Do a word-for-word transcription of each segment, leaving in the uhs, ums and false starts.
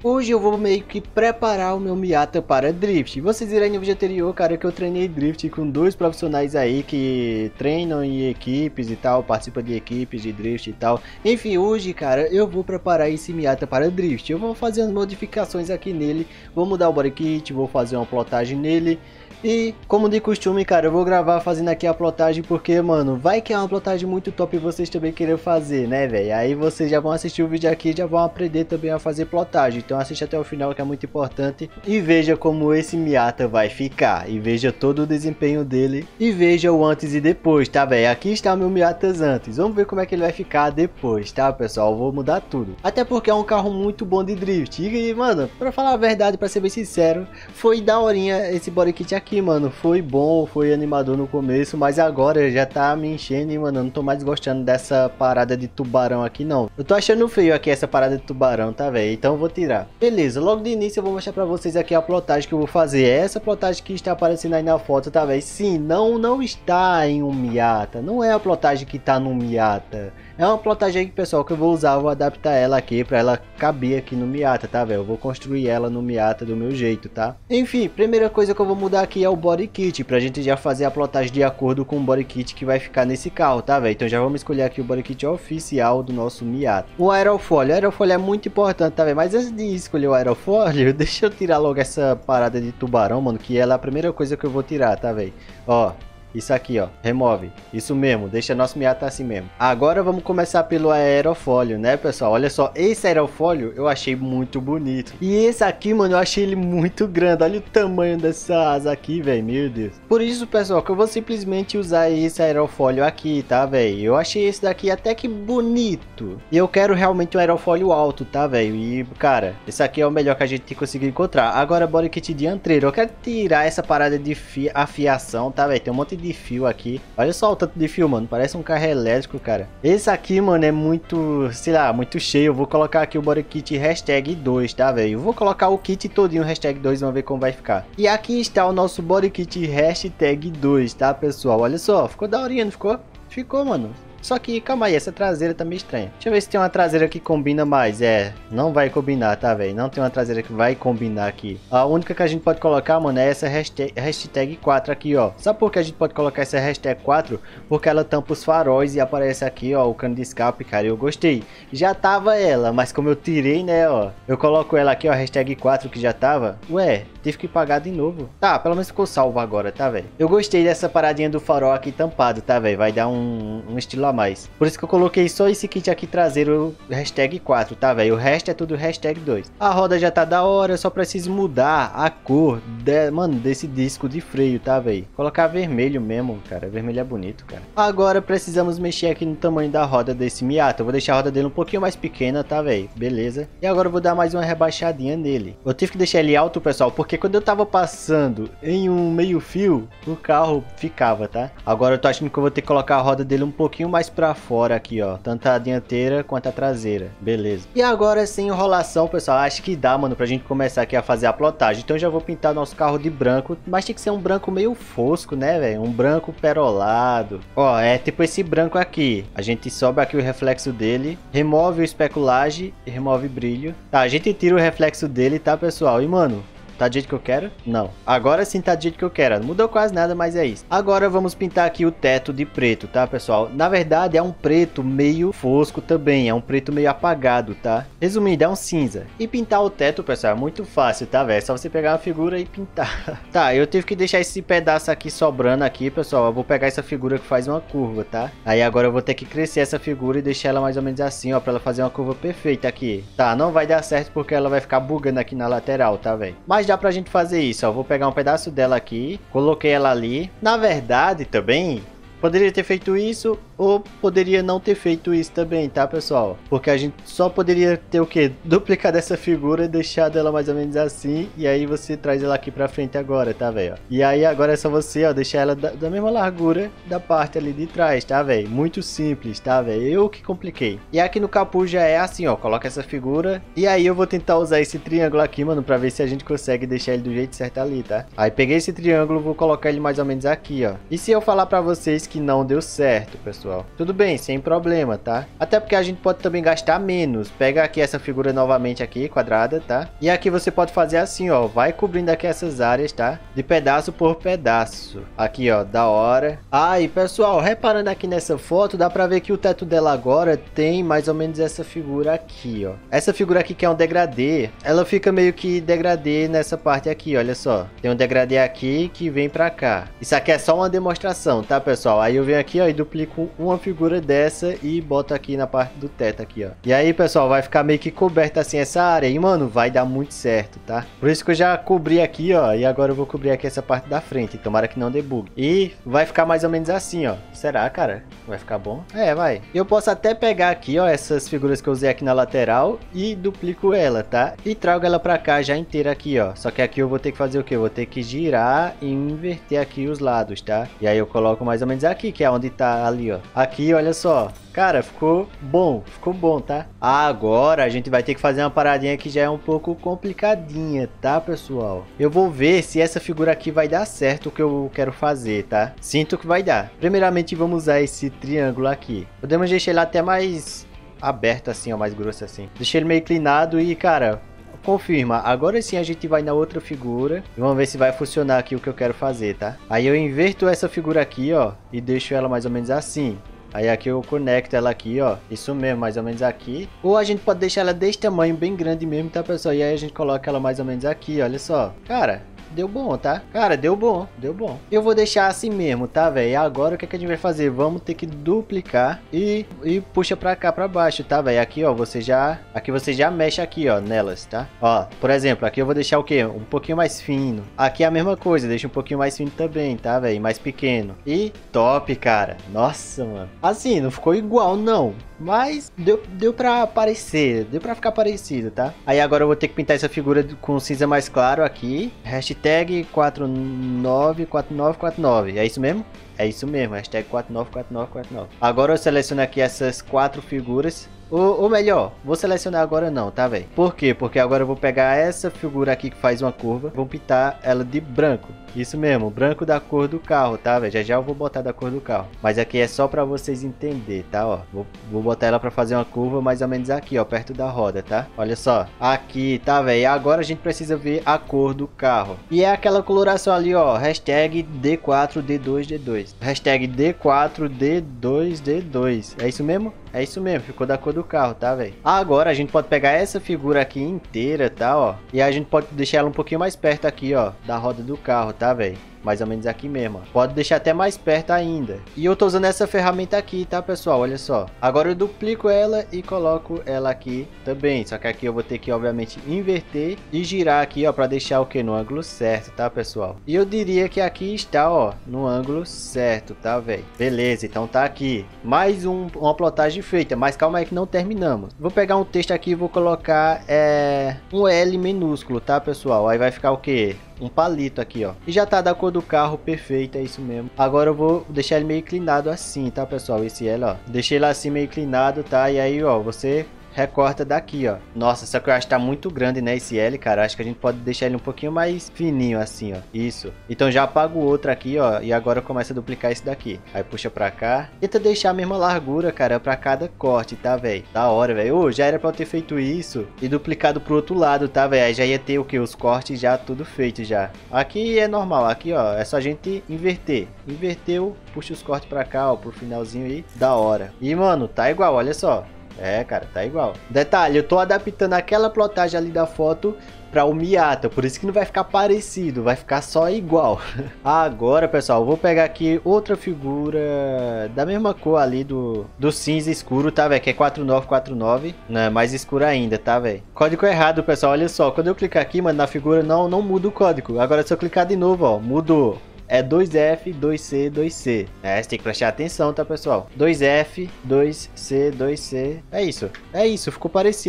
Hoje eu vou meio que preparar o meu Miata para Drift. Vocês viram no vídeo anterior, cara, que eu treinei Drift com dois profissionais aí que treinam em equipes e tal, participam de equipes de Drift e tal. Enfim, hoje, cara, eu vou preparar esse Miata para Drift. Eu vou fazer as modificações aqui nele, vou mudar o body kit, vou fazer uma plotagem nele. E, como de costume, cara, eu vou gravar fazendo aqui a plotagem porque, mano, vai que é uma plotagem muito top e vocês também querem fazer, né, velho? Aí vocês já vão assistir o vídeo aqui e já vão aprender também a fazer plotagem. Então assiste até o final que é muito importante. E veja como esse Miata vai ficar. E veja todo o desempenho dele. E veja o antes e depois, tá, velho? Aqui está o meu Miatas antes. Vamos ver como é que ele vai ficar depois, tá, pessoal? Eu vou mudar tudo. Até porque é um carro muito bom de drift. E, mano, pra falar a verdade, pra ser bem sincero, foi daorinha esse body kit aqui. Mano, foi bom, foi animador no começo, mas agora já tá me enchendo e, mano, eu não tô mais gostando dessa parada de tubarão aqui, não. Eu tô achando feio aqui essa parada de tubarão, tá, velho? Então eu vou tirar. Beleza, logo de início eu vou mostrar pra vocês aqui a plotagem que eu vou fazer. É essa plotagem que está aparecendo aí na foto, tá, velho? Sim, não, não está em um Miata. Não é a plotagem que tá no Miata. É uma plotagem aqui, pessoal, que eu vou usar, eu vou adaptar ela aqui pra ela caber aqui no Miata, tá, velho? Eu vou construir ela no Miata do meu jeito, tá? Enfim, primeira coisa que eu vou mudar aqui é o body kit, pra gente já fazer a plotagem de acordo com o body kit que vai ficar nesse carro, tá, velho? Então já vamos escolher aqui o body kit oficial do nosso Miata. O aerofólio, o aerofólio é muito importante, tá, velho? Mas antes de escolher o aerofólio, deixa eu tirar logo essa parada de tubarão, mano, que ela é a primeira coisa que eu vou tirar, tá, velho? Ó, isso aqui, ó, remove. Isso mesmo, deixa nosso Miata assim mesmo. Agora vamos começar pelo aerofólio, né, pessoal? Olha só, esse aerofólio eu achei muito bonito. E esse aqui, mano, eu achei ele muito grande. Olha o tamanho dessa asa aqui, velho, meu Deus. Por isso, pessoal, que eu vou simplesmente usar esse aerofólio aqui, tá, velho? Eu achei esse daqui até que bonito. E eu quero realmente um aerofólio alto, tá, velho? E, cara, esse aqui é o melhor que a gente conseguiu encontrar. Agora, body kit dianteiro. Eu quero tirar essa parada de afiação, tá, velho? Tem um monte de de fio aqui. Olha só o tanto de fio, mano. Parece um carro elétrico, cara. Esse aqui, mano, é muito, sei lá, muito cheio. Eu vou colocar aqui o body kit hashtag dois, tá, velho? Eu vou colocar o kit todinho hashtag dois, vamos ver como vai ficar. E aqui está o nosso body kit hashtag dois, tá, pessoal? Olha só, ficou daorinha, não ficou? Ficou, mano. Só que, calma aí, essa traseira tá meio estranha. Deixa eu ver se tem uma traseira que combina mais. É, não vai combinar, tá, velho? Não tem uma traseira que vai combinar aqui. A única que a gente pode colocar, mano, é essa hashtag, hashtag quatro aqui, ó. Sabe por que a gente pode colocar essa hashtag quatro? Porque ela tampa os faróis e aparece aqui, ó, o cano de escape, cara. Eu gostei. Já tava ela, mas como eu tirei, né, ó. Eu coloco ela aqui, ó, hashtag quatro que já tava. Ué, tive que pagar de novo. Tá, pelo menos ficou salvo agora, tá, velho? Eu gostei dessa paradinha do farol aqui tampado, tá, velho? Vai dar um, um estilo a mais. Por isso que eu coloquei só esse kit aqui traseiro hashtag quatro, tá, velho? O resto é tudo hashtag dois. A roda já tá da hora, eu só preciso mudar a cor, de, mano, desse disco de freio, tá, velho? Colocar vermelho mesmo, cara. Vermelho é bonito, cara. Agora precisamos mexer aqui no tamanho da roda desse Miata. Eu vou deixar a roda dele um pouquinho mais pequena, tá, velho? Beleza. E agora eu vou dar mais uma rebaixadinha nele. Eu tive que deixar ele alto, pessoal, porque quando eu tava passando em um meio fio, o carro ficava, tá? Agora eu tô achando que eu vou ter que colocar a roda dele um pouquinho mais pra fora aqui, ó, tanto a dianteira quanto a traseira, beleza. E agora sem enrolação, pessoal, acho que dá, mano, pra gente começar aqui a fazer a plotagem. Então já vou pintar nosso carro de branco, mas tem que ser um branco meio fosco, né, velho? Um branco perolado. Ó, é tipo esse branco aqui. A gente sobe aqui o reflexo dele, remove o especulagem e remove brilho. Tá, a gente tira o reflexo dele, tá, pessoal? E, mano, tá do jeito que eu quero? Não. Agora sim tá do jeito que eu quero. Não mudou quase nada, mas é isso. Agora vamos pintar aqui o teto de preto, tá, pessoal? Na verdade, é um preto meio fosco também. É um preto meio apagado, tá? Resumindo, é um cinza. E pintar o teto, pessoal, é muito fácil, tá, velho? É só você pegar uma figura e pintar. Tá, eu tive que deixar esse pedaço aqui sobrando aqui, pessoal. Eu vou pegar essa figura que faz uma curva, tá? Aí agora eu vou ter que crescer essa figura e deixar ela mais ou menos assim, ó, pra ela fazer uma curva perfeita aqui. Tá, não vai dar certo porque ela vai ficar bugando aqui na lateral, tá, velho? Mas já pra gente fazer isso, ó, vou pegar um pedaço dela aqui, coloquei ela ali. Na verdade, também poderia ter feito isso ou poderia não ter feito isso também, tá, pessoal? Porque a gente só poderia ter o que? Duplicar dessa figura e deixar ela mais ou menos assim. E aí você traz ela aqui pra frente agora, tá, velho? E aí agora é só você, ó, deixar ela da, da mesma largura da parte ali de trás, tá, velho? Muito simples, tá, velho? Eu que compliquei. E aqui no capuz já é assim, ó, coloca essa figura. E aí eu vou tentar usar esse triângulo aqui, mano, pra ver se a gente consegue deixar ele do jeito certo ali, tá? Aí peguei esse triângulo, vou colocar ele mais ou menos aqui, ó. E se eu falar pra vocês que não deu certo, pessoal? pessoal. Tudo bem, sem problema, tá? Até porque a gente pode também gastar menos. Pega aqui essa figura novamente aqui, quadrada, tá? E aqui você pode fazer assim, ó. Vai cobrindo aqui essas áreas, tá? De pedaço por pedaço. Aqui, ó, da hora. Ah, e pessoal, reparando aqui nessa foto, dá pra ver que o teto dela agora tem mais ou menos essa figura aqui, ó. Essa figura aqui que é um degradê, ela fica meio que degradê nessa parte aqui, olha só. Tem um degradê aqui que vem pra cá. Isso aqui é só uma demonstração, tá, pessoal? Aí eu venho aqui, ó, e duplico uma figura dessa e boto aqui na parte do teto aqui, ó. E aí, pessoal, vai ficar meio que coberta assim essa área. E, mano, vai dar muito certo, tá? Por isso que eu já cobri aqui, ó. E agora eu vou cobrir aqui essa parte da frente. Tomara que não dê bug. E vai ficar mais ou menos assim, ó. Será, cara? Vai ficar bom? É, vai. Eu posso até pegar aqui, ó, essas figuras que eu usei aqui na lateral e duplico ela, tá? E trago ela pra cá já inteira aqui, ó. Só que aqui eu vou ter que fazer o quê? Eu vou ter que girar e inverter aqui os lados, tá? E aí eu coloco mais ou menos aqui, que é onde tá ali, ó. Aqui, olha só. Cara, ficou bom, ficou bom, tá? Agora a gente vai ter que fazer uma paradinha que já é um pouco complicadinha, tá, pessoal? Eu vou ver se essa figura aqui vai dar certo o que eu quero fazer, tá? Sinto que vai dar. Primeiramente vamos usar esse triângulo aqui. Podemos deixar ele até mais aberto assim, ó, mais grosso assim. Deixei ele meio inclinado e, cara, confirma. Agora sim a gente vai na outra figura e vamos ver se vai funcionar aqui o que eu quero fazer, tá? Aí eu inverto essa figura aqui, ó, e deixo ela mais ou menos assim. Aí aqui eu conecto ela aqui, ó. Isso mesmo, mais ou menos aqui. Ou a gente pode deixar ela desse tamanho, bem grande mesmo, tá, pessoal? E aí a gente coloca ela mais ou menos aqui, olha só. Cara, deu bom, tá? Cara, deu bom, deu bom. Eu vou deixar assim mesmo, tá, velho? E agora o que, é que a gente vai fazer? Vamos ter que duplicar e, e puxa pra cá, pra baixo, tá, velho? Aqui, ó, você já... Aqui você já mexe aqui, ó, nelas, tá? Ó, por exemplo, aqui eu vou deixar o quê? Um pouquinho mais fino. Aqui é a mesma coisa, deixa um pouquinho mais fino também, tá, velho? Mais pequeno. E top, cara. Nossa, mano. Assim, não ficou igual, não. Mas deu, deu pra parecer, deu pra ficar parecido, tá? Aí agora eu vou ter que pintar essa figura com cinza mais claro aqui. Hashtag quatro nove quatro nove quatro nove. É isso mesmo? É isso mesmo, hashtag quatro nove quatro nove quatro nove. Agora eu seleciono aqui essas quatro figuras. Ou, ou melhor, vou selecionar agora não, tá, velho? Por quê? Porque agora eu vou pegar essa figura aqui que faz uma curva. Vou pintar ela de branco. Isso mesmo, branco da cor do carro, tá, velho? Já já eu vou botar da cor do carro. Mas aqui é só pra vocês entenderem, tá, ó. Vou, vou botar ela pra fazer uma curva mais ou menos aqui, ó, perto da roda, tá? Olha só. Aqui, tá, velho? Agora a gente precisa ver a cor do carro. E é aquela coloração ali, ó. Hashtag D quatro D dois D dois. Hashtag D quatro D dois D dois. É isso mesmo? É isso mesmo, ficou da cor do carro, tá, velho? Agora a gente pode pegar essa figura aqui inteira, tá, ó. E a gente pode deixar ela um pouquinho mais perto aqui, ó, da roda do carro, tá, velho? Mais ou menos aqui mesmo, ó. Pode deixar até mais perto ainda. E eu tô usando essa ferramenta aqui, tá, pessoal? Olha só. Agora eu duplico ela e coloco ela aqui também. Só que aqui eu vou ter que, obviamente, inverter e girar aqui, ó, pra deixar o que? No ângulo certo, tá, pessoal? E eu diria que aqui está, ó, no ângulo certo, tá, velho? Beleza, então tá aqui. Mais um, uma plotagem feita. Mas calma aí que não terminamos. Vou pegar um texto aqui e vou colocar é, um L minúsculo, tá, pessoal? Aí vai ficar o quê? Um palito aqui, ó. E já tá da cor do carro, perfeito, é isso mesmo. Agora eu vou deixar ele meio inclinado assim, tá, pessoal? Esse L, ó. Deixei ele assim meio inclinado, tá? E aí, ó, você recorta daqui, ó. Nossa, só que eu acho que tá muito grande, né, esse L, cara. Acho que a gente pode deixar ele um pouquinho mais fininho, assim, ó. Isso. Então já apago o outro aqui, ó. E agora começa a duplicar esse daqui. Aí puxa pra cá. Tenta deixar a mesma largura, cara, pra cada corte, tá, velho? Da hora, velho. Ô, já era pra eu ter feito isso e duplicado pro outro lado, tá, velho? Aí já ia ter o que? Os cortes já tudo feito já. Aqui é normal. Aqui, ó, é só a gente inverter. Inverteu, puxa os cortes pra cá, ó, pro finalzinho aí. Da hora. E, mano, tá igual, olha só. É, cara, tá igual. Detalhe, eu tô adaptando aquela plotagem ali da foto para o Miata, por isso que não vai ficar parecido, vai ficar só igual. Agora, pessoal, eu vou pegar aqui outra figura da mesma cor ali do, do cinza escuro, tá, velho? Que é quatro nove quatro nove, né? Mais escuro ainda, tá, velho? Código errado, pessoal, olha só. Quando eu clicar aqui, mano, na figura não, não muda o código. Agora se eu clicar de novo, ó, mudou. É dois F, dois C, dois C. É, você tem que prestar atenção, tá, pessoal? dois F, dois C, dois C. É isso. É isso, ficou parecido.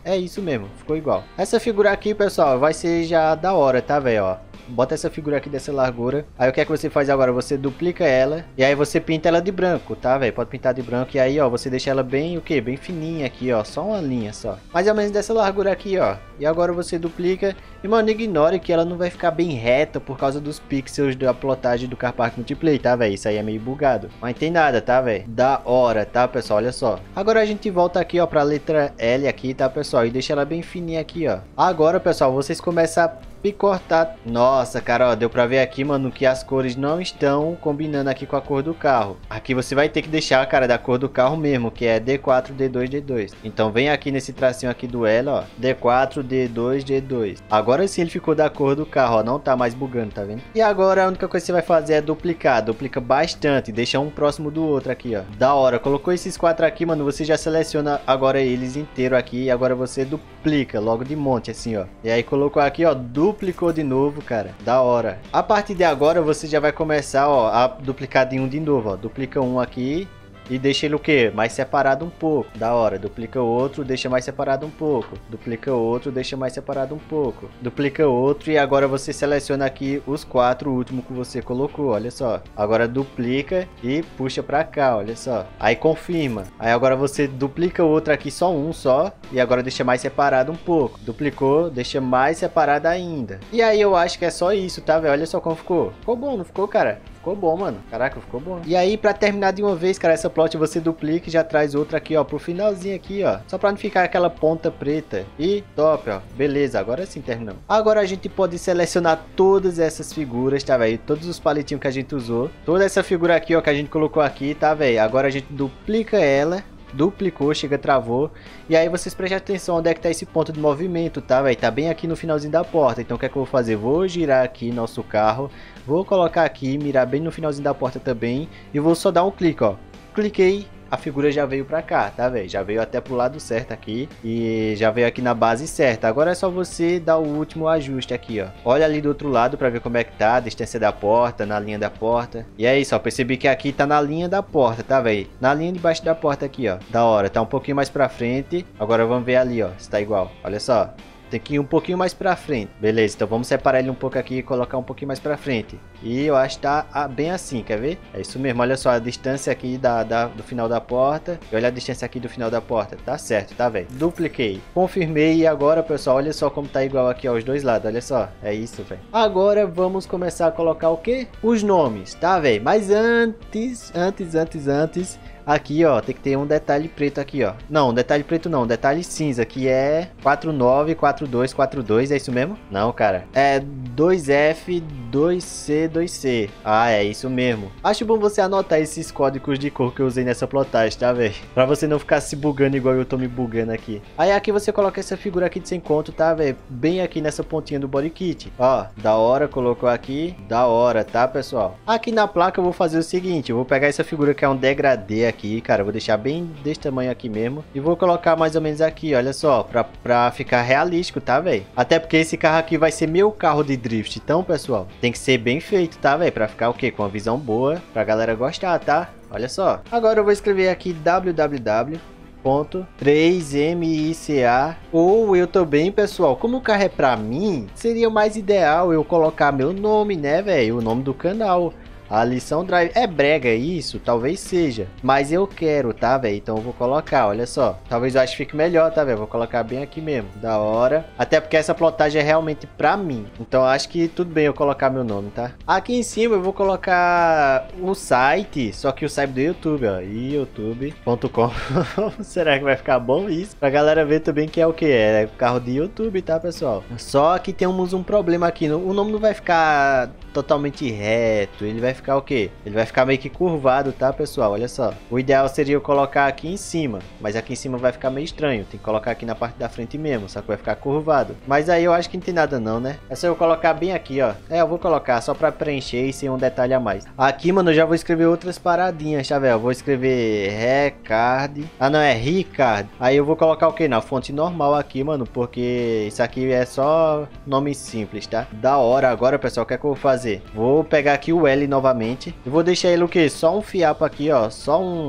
É isso mesmo, ficou igual. Essa figura aqui, pessoal, vai ser já da hora, tá, velho, ó. Bota essa figura aqui dessa largura. Aí o que é que você faz agora? Você duplica ela. E aí você pinta ela de branco, tá, velho? Pode pintar de branco. E aí, ó, você deixa ela bem, o quê? Bem fininha aqui, ó. Só uma linha, só. Mais ou menos dessa largura aqui, ó. E agora você duplica. E, mano, ignore que ela não vai ficar bem reta por causa dos pixels da plotagem do Car Park Multiplayer, tá, velho? Isso aí é meio bugado. Mas tem nada, tá, velho? Da hora, tá, pessoal? Olha só. Agora a gente volta aqui, ó, pra letra L aqui, tá, pessoal? E deixa ela bem fininha aqui, ó. Agora, pessoal, vocês começam a picotar. Nossa, cara, ó, deu pra ver aqui, mano, que as cores não estão combinando aqui com a cor do carro. Aqui você vai ter que deixar, cara, da cor do carro mesmo, que é D quatro, D dois, D dois. Então vem aqui nesse tracinho aqui do L, ó, D quatro, D dois, D dois. Agora sim ele ficou da cor do carro, ó, não tá mais bugando, tá vendo? E agora a única coisa que você vai fazer é duplicar, duplica bastante, deixa um próximo do outro aqui, ó. Da hora, colocou esses quatro aqui, mano, você já seleciona agora eles inteiro aqui, e agora você duplica logo de monte, assim, ó. E aí colocou aqui, ó, duplicou Duplicou de novo, cara. Da hora. A partir de agora você já vai começar, ó, a duplicar de um de novo, ó. Duplica um aqui e deixa ele o quê? Mais separado um pouco. Da hora. Duplica outro, deixa mais separado um pouco. Duplica outro, deixa mais separado um pouco. Duplica outro e agora você seleciona aqui os quatro últimos que você colocou, olha só. Agora duplica e puxa pra cá, olha só. Aí confirma. Aí agora você duplica outro aqui, só um só. E agora deixa mais separado um pouco. Duplicou, deixa mais separado ainda. E aí eu acho que é só isso, tá, velho? Olha só como ficou. Ficou bom, não ficou, cara? Ficou bom, mano. Caraca, ficou bom. E aí, pra terminar de uma vez, cara, essa plot você duplica e já traz outra aqui, ó, pro finalzinho aqui, ó. Só pra não ficar aquela ponta preta. E top, ó. Beleza, agora sim terminamos. Agora a gente pode selecionar todas essas figuras, tá, velho? Todos os palitinhos que a gente usou. Toda essa figura aqui, ó, que a gente colocou aqui, tá, velho? Agora a gente duplica ela. Duplicou, chega, travou. E aí vocês prestem atenção onde é que tá esse ponto de movimento, tá, velho? Tá bem aqui no finalzinho da porta. Então o que é que eu vou fazer? Vou girar aqui nosso carro. Vou colocar aqui, mirar bem no finalzinho da porta também. E vou só dar um clique, ó. Cliquei. A figura já veio pra cá, tá, velho? Já veio até pro lado certo aqui. E já veio aqui na base certa. Agora é só você dar o último ajuste aqui, ó. Olha ali do outro lado pra ver como é que tá. A distância da porta, na linha da porta. E é isso, ó. Percebi que aqui tá na linha da porta, tá, velho? Na linha de baixo da porta aqui, ó. Da hora. Tá um pouquinho mais pra frente. Agora vamos ver ali, ó. Se tá igual. Olha só. Tem que ir um pouquinho mais pra frente. Beleza, então vamos separar ele um pouco aqui e colocar um pouquinho mais pra frente. E eu acho que tá bem assim, quer ver? É isso mesmo, olha só a distância aqui da, da, do final da porta. E olha a distância aqui do final da porta. Tá certo, tá, velho? Dupliquei. Confirmei e agora, pessoal, olha só como tá igual aqui aos dois lados. Olha só, é isso, velho. Agora vamos começar a colocar o quê? Os nomes, tá, velho? Mas antes, antes, antes, antes... Aqui, ó, tem que ter um detalhe preto aqui, ó. Não, um detalhe preto não, um detalhe cinza, que é quatro nove quatro dois quatro dois, é isso mesmo? Não, cara. É dois F dois C dois C. Ah, é isso mesmo. Acho bom você anotar esses códigos de cor que eu usei nessa plotagem, tá, velho? Pra você não ficar se bugando igual eu tô me bugando aqui. Aí aqui você coloca essa figura aqui de sem conto, tá, velho? Bem aqui nessa pontinha do body kit. Ó, da hora, colocou aqui. Da hora, tá, pessoal? Aqui na placa eu vou fazer o seguinte, eu vou pegar essa figura que é um degradê aqui. Aqui, cara, eu vou deixar bem desse tamanho aqui mesmo. E vou colocar mais ou menos aqui, olha só. Pra, pra ficar realístico, tá, velho? Até porque esse carro aqui vai ser meu carro de drift. Então, pessoal, tem que ser bem feito, tá, velho? Pra ficar o quê? Com uma visão boa. Pra galera gostar, tá? Olha só. Agora eu vou escrever aqui www ponto três mica ou eu também, pessoal, como o carro é pra mim, seria mais ideal eu colocar meu nome, né, velho? O nome do canal. A lição drive é brega isso, talvez seja, mas eu quero, tá, velho? Então eu vou colocar, olha só. Talvez eu acho que fique melhor, tá, velho? Vou colocar bem aqui mesmo, da hora. Até porque essa plotagem é realmente pra mim. Então eu acho que tudo bem eu colocar meu nome, tá? Aqui em cima eu vou colocar o site, só que o site do YouTube, ó, youtube ponto com. Será que vai ficar bom isso? Pra galera ver também que é o que? É carro de YouTube, tá, pessoal? Só que temos um problema aqui, o nome não vai ficar totalmente reto, ele vai ficar o quê? Ele vai ficar meio que curvado, tá, pessoal? Olha só. O ideal seria eu colocar aqui em cima, mas aqui em cima vai ficar meio estranho. Tem que colocar aqui na parte da frente mesmo, só que vai ficar curvado. Mas aí eu acho que não tem nada não, né? É só eu colocar bem aqui, ó. É, eu vou colocar só pra preencher e sem um detalhe a mais. Aqui, mano, eu já vou escrever outras paradinhas, tá, velho? Eu vou escrever Recard. Ah, não, é Ricard. Aí eu vou colocar o quê? Na fonte normal aqui, mano, porque isso aqui é só nome simples, tá? Da hora. Agora, pessoal, o que é que eu vou fazer? Vou pegar aqui o L novamente e vou deixar ele o que? Só um fiapo aqui, ó. Só um,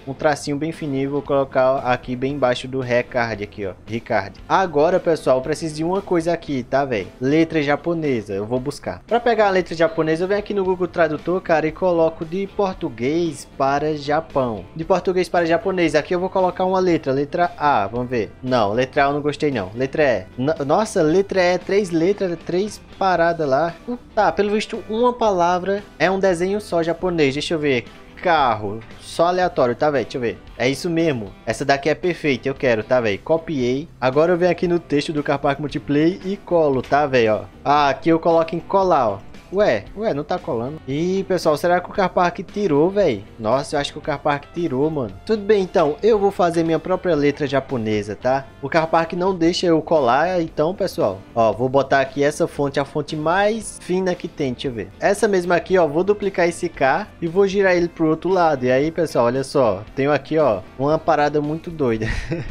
um tracinho bem fininho. Vou colocar aqui bem embaixo do Recard aqui, ó. Ricard. Agora, pessoal, eu preciso de uma coisa aqui, tá, velho? Letra japonesa. Eu vou buscar. Pra pegar a letra japonesa, eu venho aqui no Google Tradutor, cara, e coloco de português para Japão. De português para japonês. Aqui eu vou colocar uma letra. Letra A. Vamos ver. Não, letra A eu não gostei, não. Letra E. N Nossa, letra E. Três letras, três paradas lá. Tá, pelo visto, uma palavra é um desenho só japonês. Deixa eu ver. Carro. Só aleatório, tá, velho? Deixa eu ver. É isso mesmo. Essa daqui é perfeita. Eu quero, tá, velho? Copiei. Agora eu venho aqui no texto do Car Park Multiplayer e colo, tá, velho? Ó. Ah, aqui eu coloco em colar, ó. Ué, ué, não tá colando. Ih, pessoal, será que o Car Park tirou, velho? Nossa, eu acho que o Car Park tirou, mano. Tudo bem, então, eu vou fazer minha própria letra japonesa, tá? O Car Park não deixa eu colar, então, pessoal, ó, vou botar aqui essa fonte, a fonte mais fina que tem, deixa eu ver. Essa mesma aqui, ó, vou duplicar esse K e vou girar ele pro outro lado. E aí, pessoal, olha só, tenho aqui, ó, uma parada muito doida.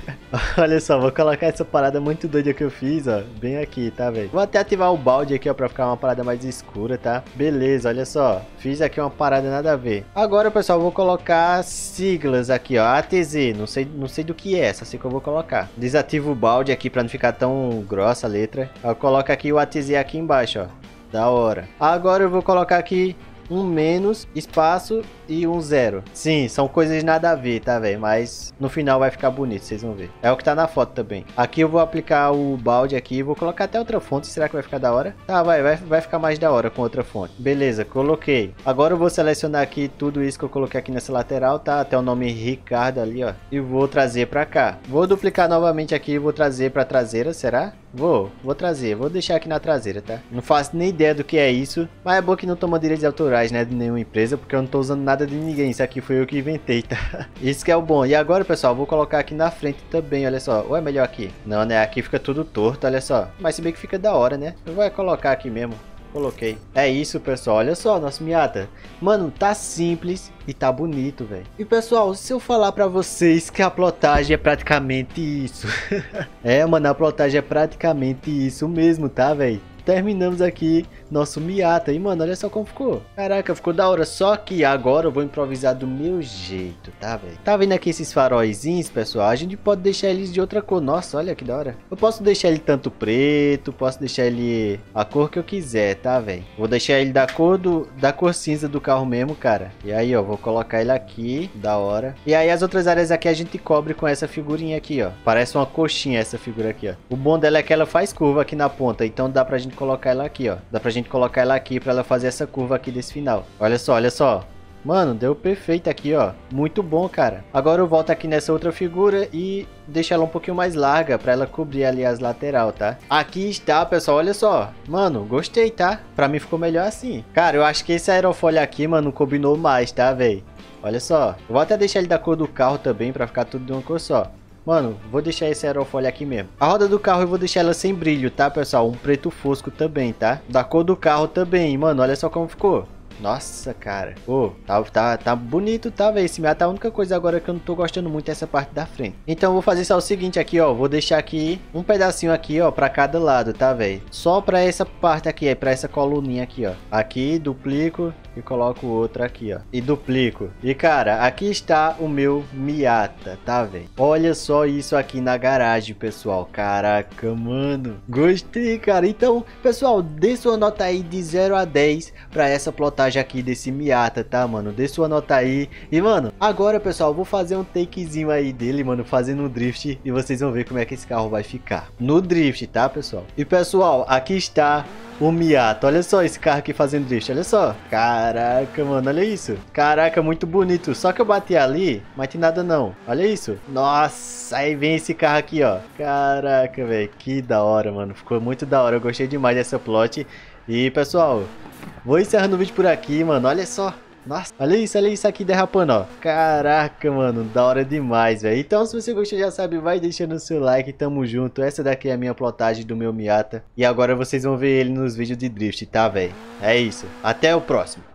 Olha só, vou colocar essa parada muito doida que eu fiz, ó, bem aqui, tá, velho? Vou até ativar o balde aqui, ó, pra ficar uma parada mais escura, tá? Beleza, olha só. Fiz aqui uma parada nada a ver. Agora, pessoal, vou colocar siglas aqui, ó. A T Z. Não sei, não sei do que é essa, assim que eu vou colocar. Desativo o balde aqui pra não ficar tão grossa a letra. Eu coloco aqui o A T Z aqui embaixo, ó. Da hora. Agora eu vou colocar aqui um menos, espaço e um zero. Sim, são coisas nada a ver, tá, velho? Mas no final vai ficar bonito, vocês vão ver. É o que tá na foto também. Aqui eu vou aplicar o balde aqui. Vou colocar até outra fonte. Será que vai ficar da hora? Tá, vai, vai, vai ficar mais da hora com outra fonte. Beleza, coloquei. Agora eu vou selecionar aqui tudo isso que eu coloquei aqui nessa lateral, tá? Até o nome Ricardo ali, ó. E vou trazer pra cá. Vou duplicar novamente aqui e vou trazer pra traseira, será? Vou, vou trazer. Vou deixar aqui na traseira, tá? Não faço nem ideia do que é isso. Mas é bom que não toma direitos autorais, né? De nenhuma empresa, porque eu não tô usando nada de ninguém. Isso aqui foi eu que inventei, tá? Isso que é o bom. E agora, pessoal, vou colocar aqui na frente também, olha só. Ou é melhor aqui? Não, né? Aqui fica tudo torto, olha só. Mas se bem que fica da hora, né? Eu vou colocar aqui mesmo. Coloquei. É isso, pessoal. Olha só, nosso Miata. Mano, tá simples e tá bonito, velho. E, pessoal, se eu falar pra vocês que a plotagem é praticamente isso. É, mano, a plotagem é praticamente isso mesmo, tá, velho? Terminamos aqui nosso Miata. E, mano, olha só como ficou. Caraca, ficou da hora. Só que agora eu vou improvisar do meu jeito, tá, velho? Tá vendo aqui esses faróizinhos, pessoal? A gente pode deixar eles de outra cor. Nossa, olha que da hora. Eu posso deixar ele tanto preto, posso deixar ele a cor que eu quiser, tá, velho? Vou deixar ele da cor do da cor cinza do carro mesmo, cara. E aí, ó, vou colocar ele aqui, da hora. E aí as outras áreas aqui a gente cobre com essa figurinha aqui, ó. Parece uma coxinha essa figura aqui, ó. O bom dela é que ela faz curva aqui na ponta, então dá pra gente colocar ela aqui, ó. Dá pra gente colocar ela aqui pra ela fazer essa curva aqui desse final. Olha só, olha só. Mano, deu perfeito aqui, ó. Muito bom, cara. Agora eu volto aqui nessa outra figura e deixo ela um pouquinho mais larga pra ela cobrir ali as lateral, tá? Aqui está, pessoal, olha só. Mano, gostei, tá? Pra mim ficou melhor assim. Cara, eu acho que esse aerofólio aqui, mano, combinou mais, tá, velho? Olha só. Eu vou até deixar ele da cor do carro também pra ficar tudo de uma cor só. Mano, vou deixar esse aerofólio aqui mesmo. A roda do carro eu vou deixar ela sem brilho, tá, pessoal? Um preto fosco também, tá? Da cor do carro também, mano. Olha só como ficou. Nossa, cara. Pô, tá, tá, tá bonito, tá, velho? Esse Miata, a única coisa agora que eu não tô gostando muito é essa parte da frente. Então eu vou fazer só o seguinte aqui, ó. Vou deixar aqui um pedacinho aqui, ó, pra cada lado, tá, velho? Só pra essa parte aqui, é pra essa coluninha aqui, ó. Aqui, duplico e coloco outra aqui, ó. E duplico. E, cara, aqui está o meu Miata, tá, velho? Olha só isso aqui na garagem, pessoal. Caraca, mano. Gostei, cara. Então, pessoal, dê sua nota aí de zero a dez pra essa plotagem aqui desse Miata, tá, mano? Dê sua nota aí. E, mano, agora, pessoal, eu vou fazer um takezinho aí dele, mano, fazendo um drift. E vocês vão ver como é que esse carro vai ficar no drift, tá, pessoal? E, pessoal, aqui está o Miata. Olha só esse carro aqui fazendo drift, olha só. Caraca, mano, olha isso. Caraca, muito bonito. Só que eu bati ali, mas tem nada não. Olha isso. Nossa, aí vem esse carro aqui, ó. Caraca, velho, que da hora, mano. Ficou muito da hora, eu gostei demais dessa plot. E, pessoal, vou encerrando o vídeo por aqui, mano. Olha só. Nossa, olha isso, olha isso aqui derrapando, ó. Caraca, mano, da hora demais, velho. Então, se você gostou, já sabe, vai deixando o seu like. Tamo junto. Essa daqui é a minha plotagem do meu Miata. E agora vocês vão ver ele nos vídeos de drift, tá, velho? É isso. Até o próximo.